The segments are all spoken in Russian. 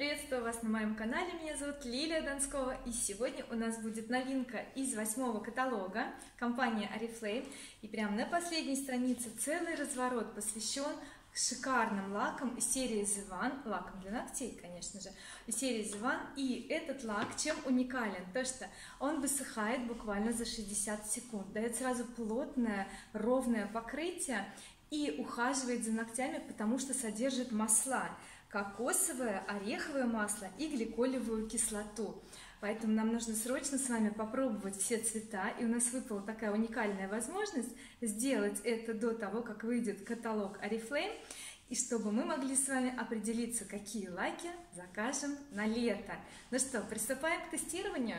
Приветствую вас на моем канале, меня зовут Лилия Донскова, и сегодня у нас будет новинка из 8-го каталога компании Oriflame, и прямо на последней странице целый разворот посвящен шикарным лакам из серии The One, лаком для ногтей, конечно же, из серии The One. И этот лак чем уникален? То, что он высыхает буквально за 60 секунд, дает сразу плотное ровное покрытие и ухаживает за ногтями, потому что содержит масла: кокосовое, ореховое масло и гликолевую кислоту. Поэтому нам нужно срочно с вами попробовать все цвета, и у нас выпала такая уникальная возможность сделать это до того, как выйдет каталог Oriflame, и чтобы мы могли с вами определиться, какие лаки закажем на лето. Ну что, приступаем к тестированию.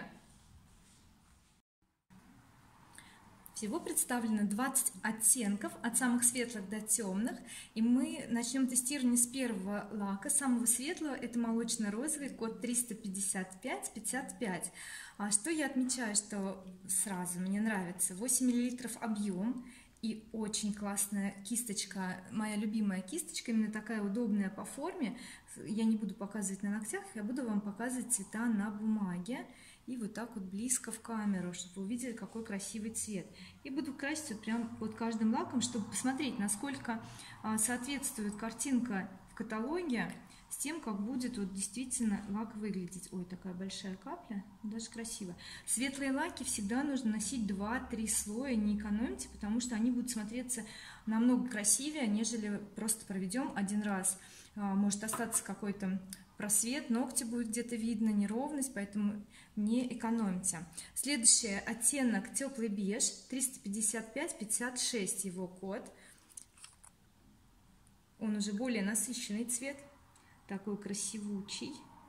Всего представлено 20 оттенков, от самых светлых до темных, и мы начнем тестирование с первого лака, самого светлого. Это молочно-розовый, код 355-55. Что я отмечаю, что сразу мне нравится: 8 мл объем и очень классная кисточка, моя любимая кисточка, именно такая удобная по форме. Я не буду показывать на ногтях, я буду вам показывать цвета на бумаге и вот так вот близко в камеру, чтобы вы увидели, какой красивый цвет. И буду красить вот прям под каждым лаком, чтобы посмотреть, насколько соответствует картинка в каталоге с тем, как будет вот действительно лак выглядеть. Ой, такая большая капля, даже красиво. Светлые лаки всегда нужно носить 2-3 слоя, не экономьте, потому что они будут смотреться намного красивее, нежели просто проведем один раз. Может остаться какой-то просвет, ногти будет где-то видно, неровность, поэтому не экономьте. Следующий оттенок теплый беж, 355-56 его код. Он уже более насыщенный цвет, такой красивучий.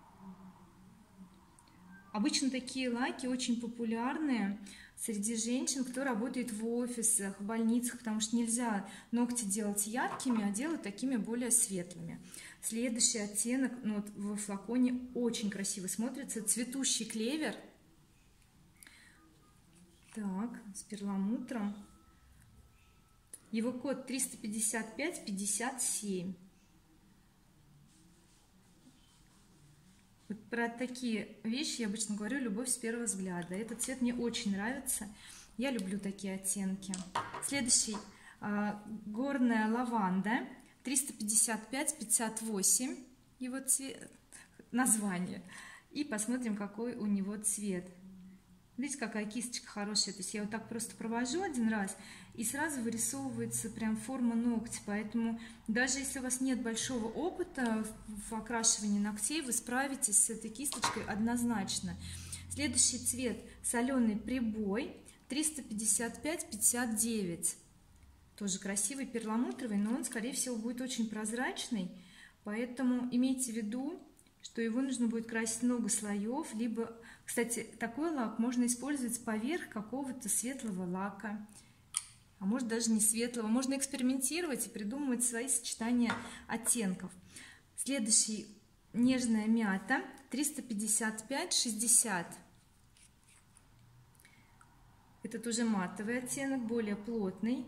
Обычно такие лаки очень популярные среди женщин, кто работает в офисах, в больницах, потому что нельзя ногти делать яркими, а делать такими более светлыми. Следующий оттенок, ну вот во флаконе очень красиво смотрится, цветущий клевер. Так, с перламутром. Его код 355-57. Вот про такие вещи я обычно говорю: любовь с первого взгляда. Этот цвет мне очень нравится, я люблю такие оттенки. Следующий горная лаванда, 355-58 его цвет, название, и посмотрим, какой у него цвет. Видите, какая кисточка хорошая. То есть я вот так просто провожу один раз, и сразу вырисовывается прям форма ногтя. Поэтому даже если у вас нет большого опыта в окрашивании ногтей, вы справитесь с этой кисточкой однозначно. Следующий цвет соленый прибой, 355-59. Тоже красивый, перламутровый, но он, скорее всего, будет очень прозрачный. Поэтому имейте в виду, что его нужно будет красить много слоев, либо, кстати, такой лак можно использовать поверх какого-то светлого лака, а может даже не светлого. Можно экспериментировать и придумывать свои сочетания оттенков. Следующий нежная мята, 355-60. Этот уже матовый оттенок, более плотный.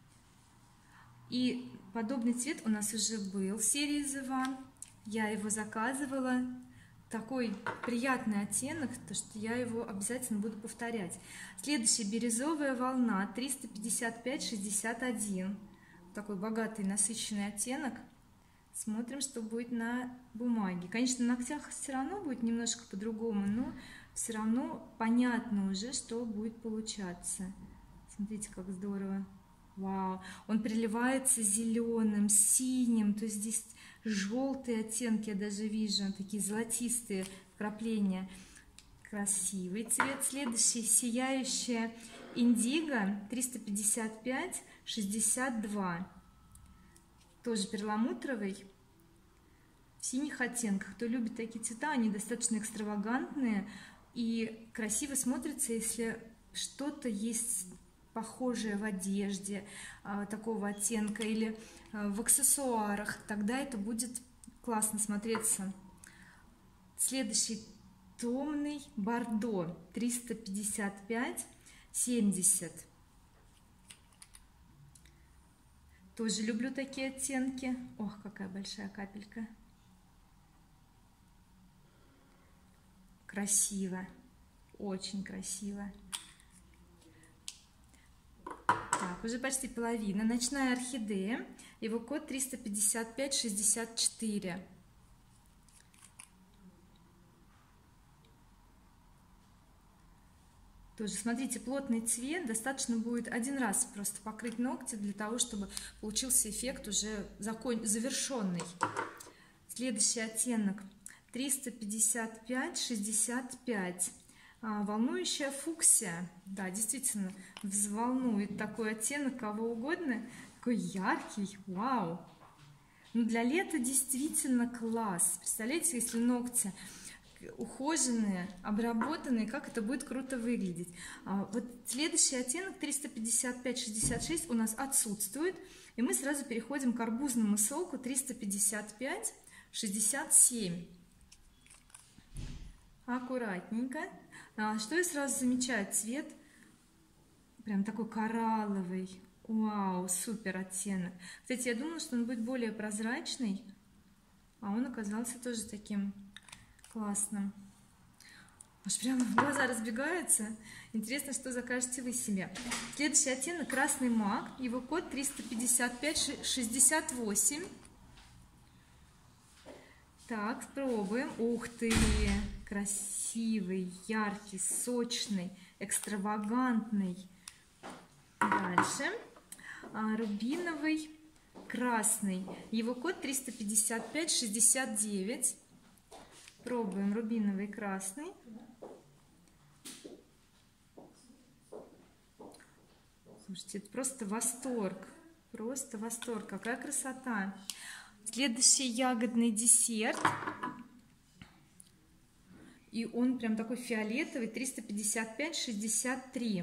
И подобный цвет у нас уже был в серии The One. Я его заказывала. Такой приятный оттенок, то что я его обязательно буду повторять. Следующий бирюзовая волна, 355-61. Такой богатый, насыщенный оттенок. Смотрим, что будет на бумаге. Конечно, на ногтях все равно будет немножко по-другому, но все равно понятно уже, что будет получаться. Смотрите, как здорово. Вау, он переливается зеленым, синим, то есть здесь желтые оттенки я даже вижу, такие золотистые вкрапления. Красивый цвет. Следующий сияющая индиго, 355-62. Тоже перламутровый, в синих оттенках. Кто любит такие цвета, они достаточно экстравагантные и красиво смотрятся, если что-то есть похожее в одежде такого оттенка или в аксессуарах, тогда это будет классно смотреться. Следующий темный бордо, 355-70. Тоже люблю такие оттенки. Ох, какая большая капелька. красиво, очень красиво. Так, уже почти половина. Ночная орхидея, его код 35564. Тоже смотрите, плотный цвет, достаточно будет один раз просто покрыть ногти для того, чтобы получился эффект уже завершенный. Следующий оттенок 355-65. Волнующая фуксия. Да, действительно взволнует такой оттенок кого угодно. Такой яркий, вау. Но для лета действительно класс. Представляете, если ногти ухоженные, обработанные, как это будет круто выглядеть. Вот следующий оттенок 355-66 у нас отсутствует, и мы сразу переходим к арбузному соку 355-67. Аккуратненько. Что я сразу замечаю? Цвет прям такой коралловый. Вау, супер оттенок. Кстати, я думала, что он будет более прозрачный, а он оказался тоже таким классным. Аж прямо глаза разбегаются. Интересно, что закажете вы себе. Следующий оттенок красный мак, его код 355-68. Так, пробуем. Ух ты, красивый, яркий, сочный, экстравагантный. Дальше рубиновый красный, его код 355-69. Пробуем рубиновый красный. Слушайте, это просто восторг, какая красота. Следующий ягодный десерт, и он прям такой фиолетовый, 355-63.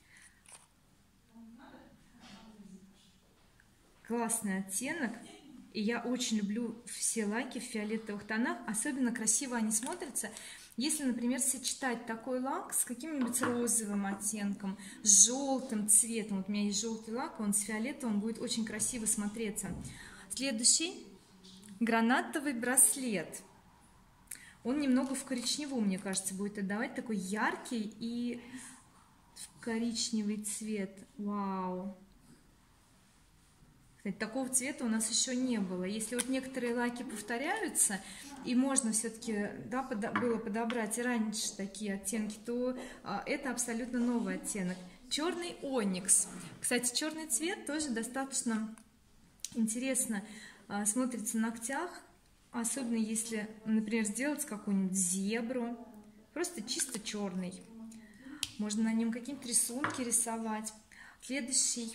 Классный оттенок. И я очень люблю все лаки в фиолетовых тонах, особенно красиво они смотрятся, если, например, сочетать такой лак с каким-нибудь розовым оттенком, с желтым цветом. Вот у меня есть желтый лак, он с фиолетовым будет очень красиво смотреться. Следующий гранатовый браслет. Он немного в коричневом, мне кажется, будет отдавать, такой яркий и коричневый цвет. Вау! Кстати, такого цвета у нас еще не было. Если вот некоторые лаки повторяются, и можно все-таки, да, было подобрать и раньше такие оттенки, то это абсолютно новый оттенок. Черный оникс. Кстати, черный цвет тоже достаточно интересно смотрится на ногтях, особенно если, например, сделать какую-нибудь зебру, просто чисто черный. Можно на нем какие-нибудь рисунки рисовать. Следующий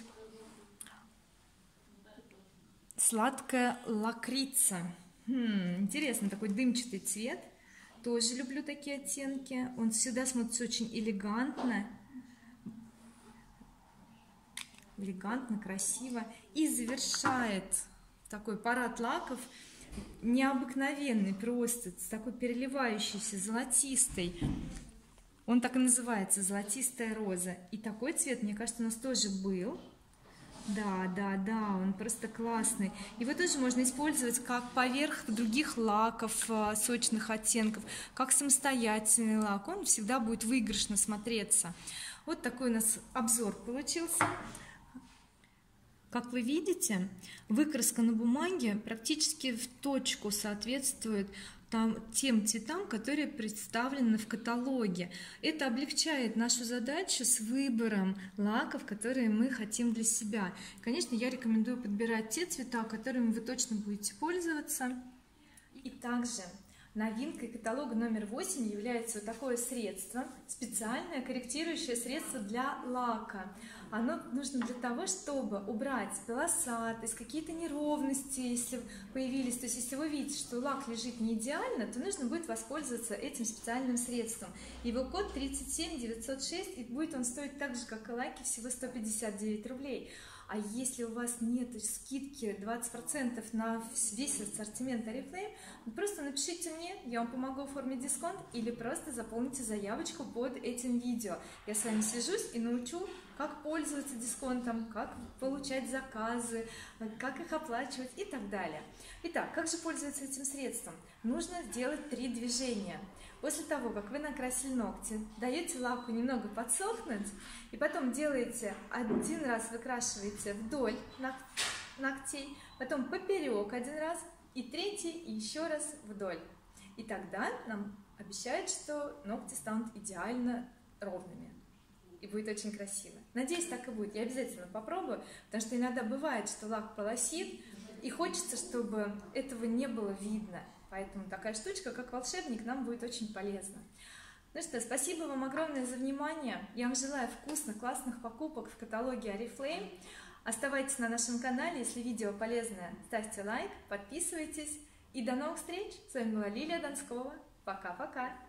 сладкая лакрица. Интересно, такой дымчатый цвет. Тоже люблю такие оттенки. Он всегда смотрится очень элегантно, красиво. И завершает такой парад лаков необыкновенный, просто такой переливающийся, золотистый. Он так и называется, золотистая роза. И такой цвет, мне кажется, у нас тоже был. Да, он просто классный. Его тоже можно использовать как поверх других лаков, сочных оттенков, как самостоятельный лак. Он всегда будет выигрышно смотреться. Вот такой у нас обзор получился. Как вы видите, выкраска на бумаге практически в точку соответствует тем цветам, которые представлены в каталоге. Это облегчает нашу задачу с выбором лаков, которые мы хотим для себя. Конечно, я рекомендую подбирать те цвета, которыми вы точно будете пользоваться. И также новинкой каталога номер 8 является вот такое средство, специальное корректирующее средство для лака. Оно нужно для того, чтобы убрать полосатость, какие-то неровности, если появились. То есть, если вы видите, что лак лежит не идеально, то нужно будет воспользоваться этим специальным средством. Его код 37906, и будет он стоить так же, как и лаки, всего 159 рублей. А если у вас нет скидки 20% на весь ассортимент Oriflame, просто напишите мне, я вам помогу оформить дисконт, или просто заполните заявочку под этим видео. Я с вами свяжусь и научу как пользоваться дисконтом, как получать заказы, как их оплачивать и так далее. Итак, как же пользоваться этим средством? Нужно сделать 3 движения. После того, как вы накрасили ногти, даете лаку немного подсохнуть, и потом делаете один раз, выкрашиваете вдоль ногтей, потом поперек один раз, и третий, и еще раз вдоль. И тогда нам обещают, что ногти станут идеально ровными. И будет очень красиво. Надеюсь, так и будет. Я обязательно попробую, потому что иногда бывает, что лак полосит, и хочется, чтобы этого не было видно. Поэтому такая штучка, как волшебник, нам будет очень полезна. Ну что, спасибо вам огромное за внимание. Я вам желаю вкусных, классных покупок в каталоге Oriflame. Оставайтесь на нашем канале. Если видео полезное, ставьте лайк, подписывайтесь. И до новых встреч! С вами была Лилия Донскова. Пока-пока!